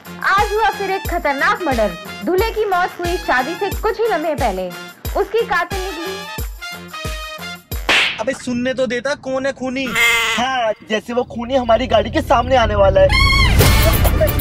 आज हुआ फिर एक खतरनाक मर्डर। दूल्हे की मौत हुई शादी से कुछ ही लम्हे पहले। उसकी कातिल निकली। अबे सुनने तो देता, कौन है खूनी? हाँ, जैसे वो खूनी हमारी गाड़ी के सामने आने वाला है।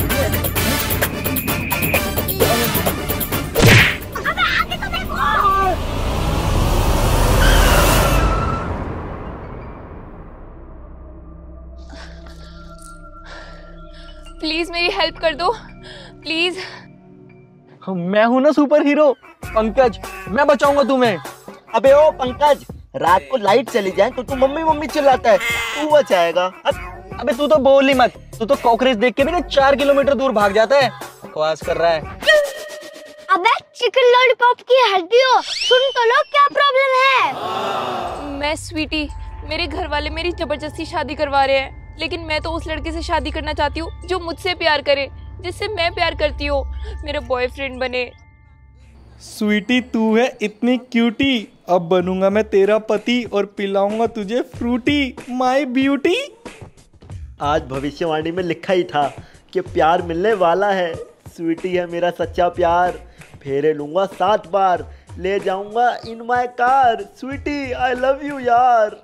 प्लीज मेरी हेल्प कर दो, प्लीज। मैं हूं ना सुपर हीरो पंकज, मैं बचाऊंगा तुम्हें। अबे ओ पंकज, रात को लाइट चली जाए तो तू मम्मी मम्मी चिल्लाता है, तू बचाएगा। अबे तू तो बोल ही मत, तू तो कॉकरोच देख के भी ना 4 किलोमीटर दूर भाग जाता है। बकवास कर रहा है। अबे चिकन लॉलीपॉप की हड्डियों, सुन तो लो क्या प्रॉब्लम है। मैं स्वीटी, मेरे घर वाले मेरी जबरदस्ती शादी करवा रहे हैं, लेकिन मैं तो उस लड़के से शादी करना चाहती हूँ जो मुझसे प्यार करे, जिससे मैं प्यार करती हूँ, मेरा बॉयफ्रेंड बने। स्वीटी तू है इतनी क्यूटी, अब बनूंगा मैं तेरा पति और पिलाऊंगा तुझे फ्रूटी, माय ब्यूटी। आज भविष्यवाणी में लिखा ही था कि प्यार मिलने वाला है। स्वीटी है मेरा सच्चा प्यार, फेरे लूंगा 7 बार, ले जाऊंगा in my car. Sweetie I love you यार।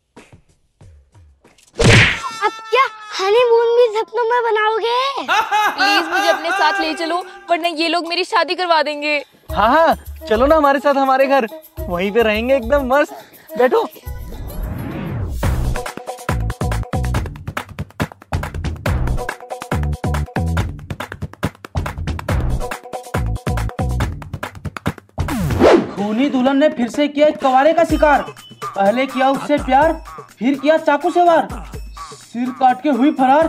अब क्या हनीमून भी सपनों में बनाओगे? प्लीज मुझे अपने साथ ले चलो, वरना ये लोग मेरी शादी करवा देंगे। हाँ हाँ चलो ना हमारे साथ हमारे घर, वहीं पे रहेंगे एकदम मस्त। बैठो। खूनी दुल्हन ने फिर से किया एक कवारे का शिकार। पहले किया उससे प्यार, फिर किया चाकू से वार, सिर काट के हुई फरार।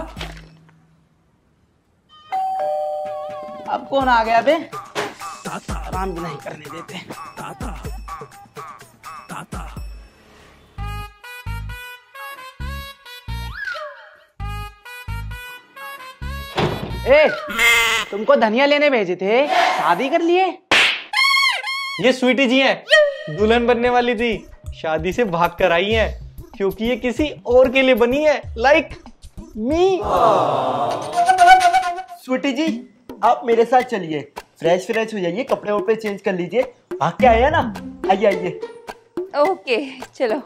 अब कौन आ गया बे? आराम भी नहीं करने देते। ए, तुमको धनिया लेने भेजे थे, शादी कर लिए? ये स्वीटी जी हैं, दुल्हन बनने वाली थी, शादी से भाग कर आई हैं, क्योंकि ये किसी और के लिए बनी है, लाइक मी। स्वीटी जी आप मेरे साथ चलिए, फ्रेश हो जाइए, कपड़े वपड़े चेंज कर लीजिए, भाग के आया ना। आइए आइए। ओके चलो।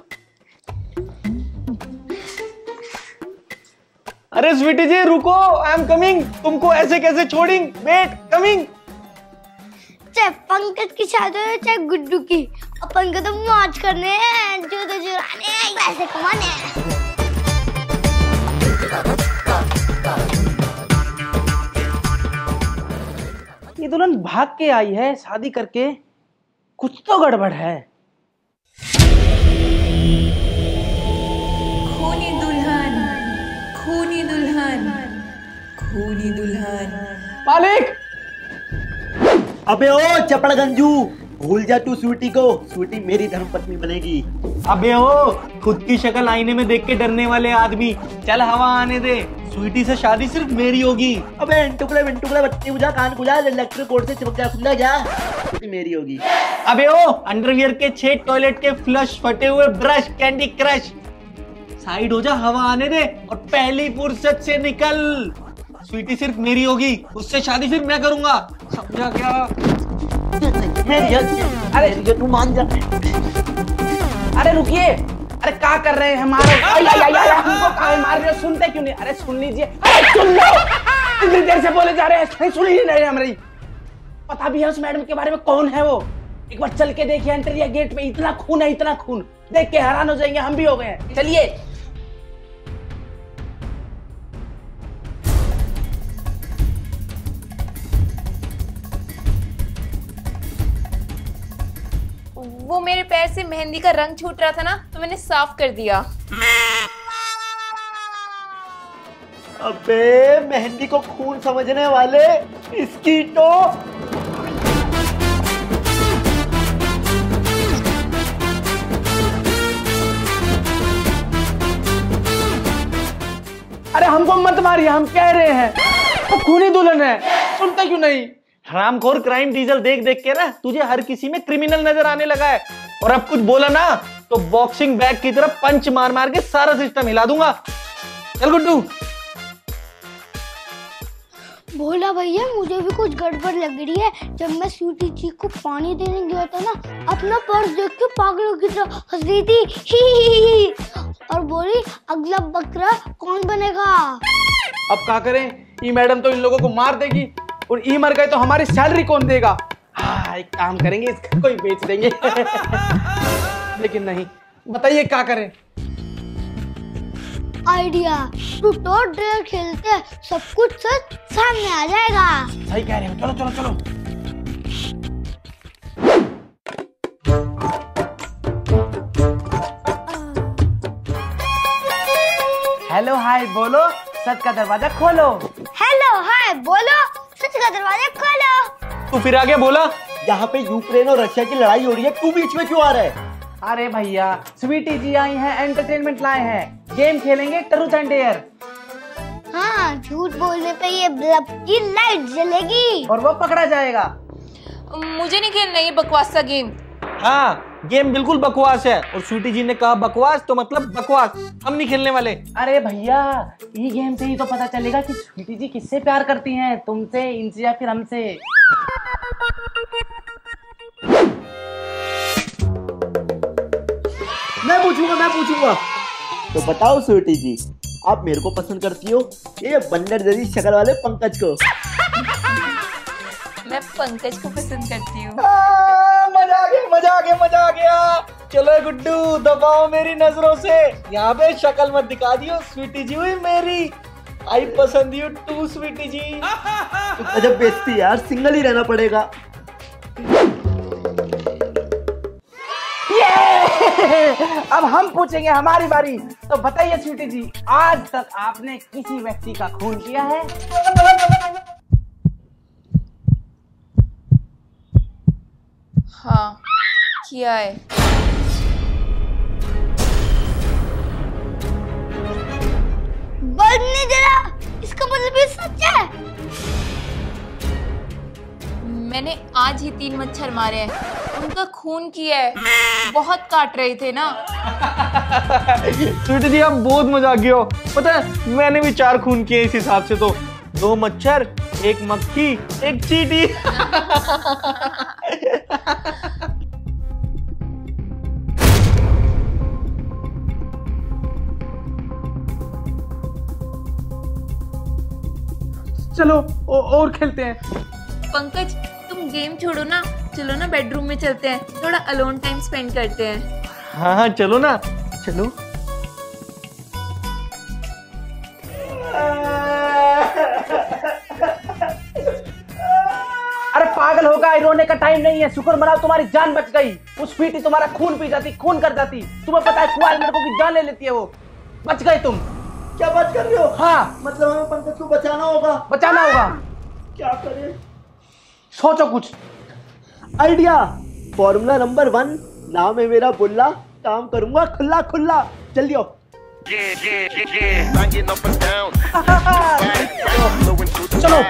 अरे स्वीटी जी रुको, आई एम कमिंग। तुमको ऐसे कैसे छोड़ेंगे? Wait, coming. चाहे पंकज की शादी हो चाहे गुड्डू की, अपन को तो मौज करने हैं, जो तो जुराने हैं, पैसे कमाने हैं। ये दुल्हन भाग के आई है शादी करके, कुछ तो गड़बड़ है। खूनी दुल्हन, खूनी दुल्हन, खूनी दुल्हन। मालिक! अबे ओ चपड़गंजू, भूल जा तू स्वीटी को, स्वीटी मेरी धर्मपत्नी बनेगी। अबे ओ खुद की शक्ल आईने में देख के डरने वाले आदमी, चल हवा आने दे, स्वीटी से शादी सिर्फ मेरी होगी। अबे टुकड़े बत्ती बुझा, कान खुला, इलेक्ट्रिक बोर्ड से चिपक जा, खुला जा, स्वीटी मेरी होगी। अबे ओ अंडरवियर के 6 टॉयलेट के फ्लश, फटे हुए ब्रश, कैंडी क्रश, साइड हो जा, हवा आने दे और पहली फुर्सत से निकल। स्वीटी सिर्फ मेरी होगी, उससे शादी फिर मैं करूंगा, समझा क्या? अरे तू मान जा। अरे रुकिए, अरे क्या कर रहे हैं? मारो! हमको काहे मार रहे हो? सुनते क्यों नहीं? अरे सुन लीजिए, अरे सुन लो, इतनी देर से बोले जा रहे हैं, सुन ही नहीं हमारी। पता भी है उस मैडम के बारे में, कौन है वो? एक बार चल के देखिए, एंट्री गेट पे इतना खून है, इतना खून, देख के हैरान हो जाएंगे, हम भी हो गए हैं। चलिए। वो मेरे पैर से मेहंदी का रंग छूट रहा था ना, तो मैंने साफ कर दिया। अबे मेहंदी को खून समझने वाले, इसकी तो अरे हमको मत मारिए, हम कह रहे हैं वो खूनी दुल्हन है, सुनते क्यों नहीं? हरामखोर क्राइम डीजल देख देख के ना तुझे हर किसी में क्रिमिनल नजर आने लगा है, और अब कुछ बोला ना तो बॉक्सिंग बैग की तरफ पंच मार मार के सारा सिस्टम हिला दूंगा। चल गुड्डू। भोला भैया मुझे भी कुछ गड़बड़ लग रही है। जब मैं स्वीटी जी को पानी देने गया था ना, अपना पर्स देख के पागलों की तरह हंस रही थी, ही और बोली अगला बकरा कौन बनेगा। अब क्या करें, ई मैडम तो इन लोगों को मार देगी और ई मर गए तो हमारी सैलरी कौन देगा। हाँ एक काम करेंगे, इसका कोई बेच देंगे। लेकिन नहीं, बताइए क्या करें। आइडिया, ट्रूथ और डेयर खेलते हैं, सब कुछ सच सामने आ जाएगा। सही कह रहे हो, चलो चलो चलो। हेलो हाय बोलो, सच का दरवाजा खोलो। हेलो हाय बोलो, सच का दरवाजा खोलो। तू फिर आगे बोला। यहाँ पे यूक्रेन और रशिया की लड़ाई हो रही है, तू बीच में क्यों आ रहा है? अरे भैया स्वीटी जी आई हैं, एंटरटेनमेंट लाए हैं, गेम खेलेंगे ट्रूथ एंड डेयर। हाँ, झूठ बोलने पे ये बल्ब की लाइट जलेगी और वो पकड़ा जाएगा। मुझे नहीं खेलना ये बकवास सा गेम। हाँ गेम बिल्कुल बकवास है, और स्वीटी जी ने कहा बकवास तो मतलब बकवास, हम नहीं खेलने वाले। अरे भैया ये गेम से ही तो पता चलेगा कि स्वीटी जी किससे प्यार करती हैं, तुमसे, इनसे या फिर हमसे। मैं पूछूंगा। तो बताओ स्वीटी जी, आप मेरे को पसंद करती हो ये बंदर जैसी शक्ल वाले पंकज को? मैं पंकज को पसंद करती हूँ। मजा आ गया। चलो गुड्डू दबाओ मेरी नजरों से, यहाँ पे शक्ल मत दिखा दियो, स्वीटी जी हुई मेरी, आई पसंद यू टू स्वीटी जी। अजब बेइज्जती यार, सिंगल ही रहना पड़ेगा। अब हम पूछेंगे, हमारी बारी। तो बताइए स्वीटी जी, आज तक आपने किसी व्यक्ति का खून किया है? हाँ किया है। बोलने जरा, इसका मतलब ये सच है। मैंने आज ही 3 मच्छर मारे हैं, उनका खून किया है, बहुत काट रहे थे ना। स्वीटी जी आप बहुत मजाकी हो, पता है मैंने भी 4 खून किए इस हिसाब से, तो 2 मच्छर, 1 मक्खी, 1 चींटी। चलो और खेलते हैं। पंकज तुम गेम छोड़ो ना, चलो ना बेडरूम में चलते हैं, थोड़ा अलोन टाइम स्पेंड करते हैं। हाँ चलो ना, चलो। अरे पागल होगा, रोने का टाइम नहीं है, शुक्र मनाओ तुम्हारी जान बच गई। उस स्वीटी तुम्हारा खून पी जाती, खून कर जाती। तुम्हें पता है कुंवारे लड़कों की जान ले लेती है वो। बच गए तुम। क्या बात कर रहे हो? हाँ मतलब हमें पंकज को बचाना होगा। क्या करें? सोचो कुछ। आइडिया, फॉर्मूला नंबर 1, नाम है मेरा बुल्ला, काम करूंगा खुल्ला खुल्ला। जल्दी आओ। चलो।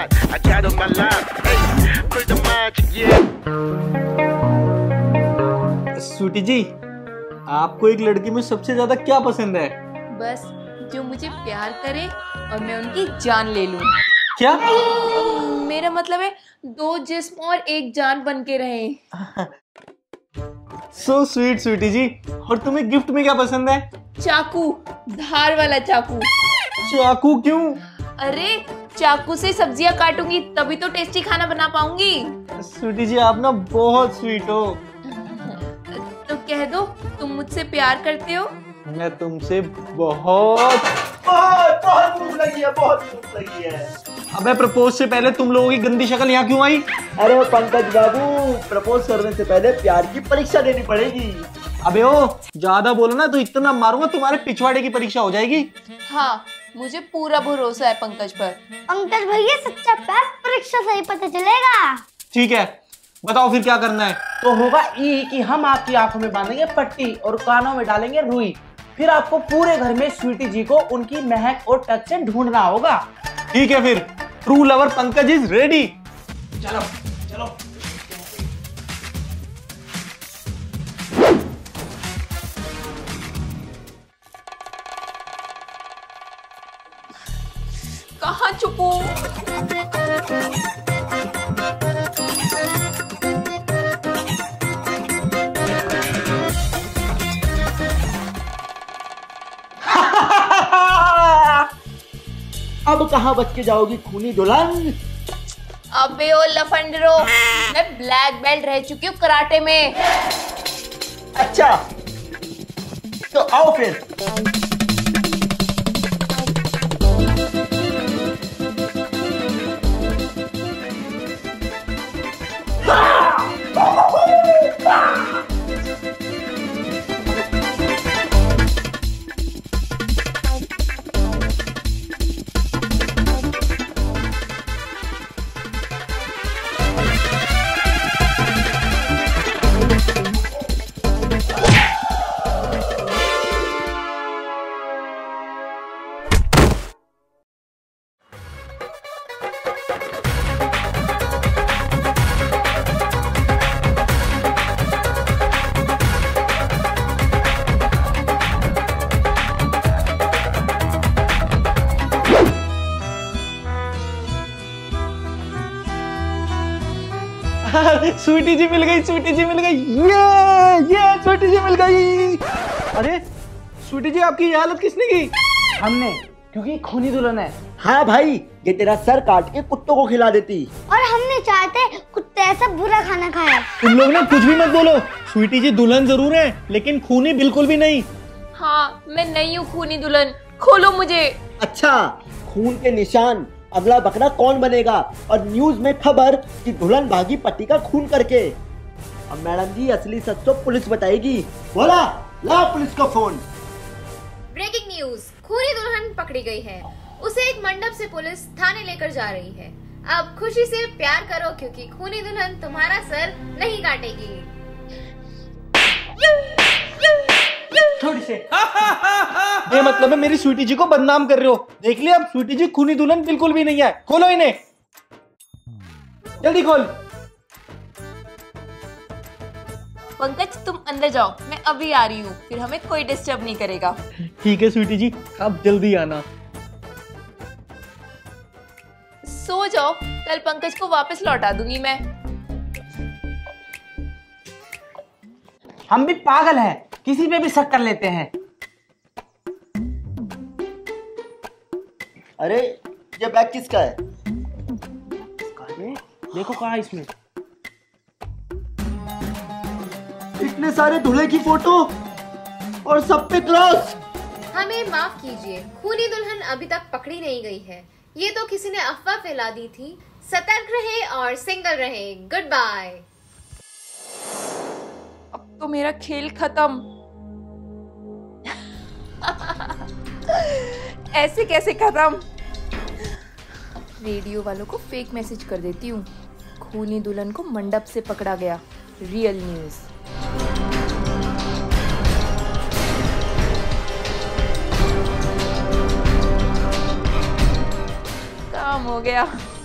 स्वीटी जी आपको एक लड़की में सबसे ज्यादा क्या पसंद है? बस जो मुझे प्यार करे और मैं उनकी जान ले लूं। क्या? मेरा मतलब है 2 जिस्म और 1 जान बन के रहे। So sweet sweetie ji. और तुम्हें गिफ्ट में क्या पसंद है? चाकू, धार वाला चाकू। चाकू क्यों? अरे चाकू से सब्जियां काटूंगी तभी तो टेस्टी खाना बना पाऊंगी। स्वीटी जी आप ना बहुत स्वीट हो। तो कह दो तुम मुझसे प्यार करते हो। मैं तुमसे बहुत भूख लगी है। अबे प्रपोज से पहले तुम लोगों की गंदी शक्ल यहाँ क्यों आई? अरे पंकज बाबू, प्रपोज करने से पहले प्यार की परीक्षा देनी पड़ेगी। अबे ओ ज्यादा बोलो ना तो इतना मारूंगा तुम्हारे पिछवाड़े की परीक्षा हो जाएगी। हाँ मुझे पूरा भरोसा है पंकज पर। पंकज भैया सच्चा प्यार परीक्षा से ही पता चलेगा। ठीक है बताओ फिर क्या करना है? तो होगा ई कि हम आपकी आंखों में बांधेंगे पट्टी और कानों में डालेंगे रुई। फिर आपको पूरे घर में स्वीटी जी को उनकी महक और टच से ढूंढना होगा। ठीक है फिर, true lover Pankaj is ready. चलो चलो। कहाँ छुपू? अब कहाँ बच के जाओगी खूनी दुल्हन? अबे ओ लफंडरो, मैं ब्लैक बेल्ट रह चुकी हूँ कराटे में। अच्छा तो आओ फिर। स्वीटी जी मिल गई, स्वीटी जी मिल गई, ये स्वीटी जी मिल गई। अरे स्वीटी जी, आपकी ये हालत किसने की? हमने, क्योंकि खूनी दुल्हन है। हाँ भाई, ये तेरा सर काट के कुत्तों को खिला देती। और हमने चाहते कुत्ते ऐसा बुरा खाना खाया। तुम लोग ना कुछ भी मत बोलो। स्वीटी जी दुल्हन जरूर है, लेकिन खूनी बिल्कुल भी नहीं। हाँ, मैं नहीं हूँ खूनी दुल्हन, खोलो मुझे। अच्छा, खून के निशान, अगला बकरा कौन बनेगा, और न्यूज में खबर कि दुल्हन भागी पति का खून करके। अब मैडम जी असली सच तो पुलिस बताएगी। बोला, ला पुलिस का फोन। ब्रेकिंग न्यूज, खूनी दुल्हन पकड़ी गई है। उसे एक मंडप से पुलिस थाने लेकर जा रही है। अब खुशी से प्यार करो, क्योंकि खूनी दुल्हन तुम्हारा सर नहीं काटेगी। थोड़ी से ये मतलब है मेरी स्वीटी जी को बदनाम कर रहे हो। देख लिया, अब स्वीटी जी खूनी दुल्हन बिल्कुल भी नहीं है। खोलो इन्हें, जल्दी खोल। पंकज तुम अंदर जाओ, मैं अभी आ रही हूँ, फिर हमें कोई डिस्टर्ब नहीं करेगा। ठीक है स्वीटी जी, आप जल्दी आना। सो जाओ, कल पंकज को वापस लौटा दूंगी मैं। हम भी पागल हैं, किसी पे भी शक कर लेते हैं। अरे ये बैग किसका है? देखो कहाँ इसमें इतने सारे दूल्हे की फोटो और सब पे क्रॉस। हमें माफ कीजिए, खूनी दुल्हन अभी तक पकड़ी नहीं गई है। ये तो किसी ने अफवाह फैला दी थी। सतर्क रहे और सिंगल रहे। Goodbye. अब तो मेरा खेल खत्म। ऐसे कैसे खत्म? रेडियो वालों को फेक मैसेज कर देती हूँ। खूनी दुल्हन को मंडप से पकड़ा गया। Real news. काम हो गया।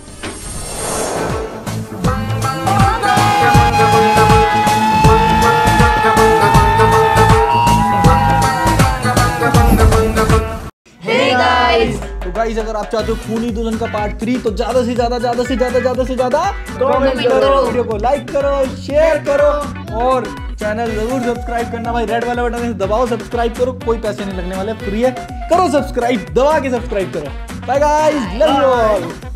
तो गाइस, अगर आप चाहते हो खूनी दुल्हन का पार्ट 3, तो ज्यादा से ज्यादा कमेंट करो, वीडियो को लाइक करो, शेयर करो और चैनल जरूर सब्सक्राइब करना भाई। रेड वाला बटन दबाओ, सब्सक्राइब करो, कोई पैसे नहीं लगने वाले, फ्री है। करो सब्सक्राइब, दबा के सब्सक्राइब करो। Bye guys, love you all.